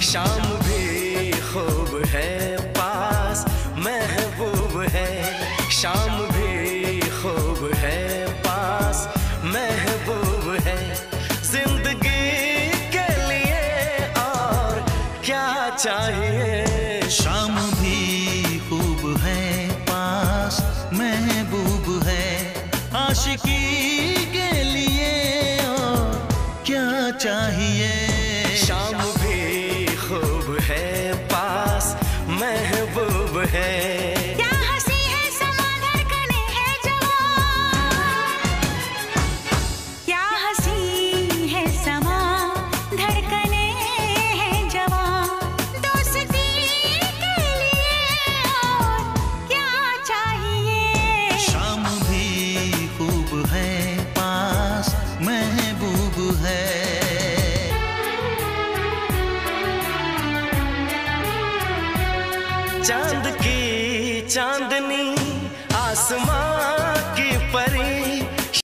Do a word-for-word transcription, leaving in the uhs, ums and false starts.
शाम भी खूब है, पास महबूब है। शाम भी खूब है, पास महबूब है। जिंदगी के लिए और क्या चाहिए। शाम भी खूब है, पास महबूब है। आशिकी के लिए और क्या चाहिए। शाम भी खूब है, पास महबूब है। क्या हंसी है समा, धड़कने है जवां। क्या हंसी है समा, धड़कने है जवां। दोस्ती के लिए और क्या चाहिए। शाम भी खूब है, पास महबूब है। चांद की चांदनी आसमां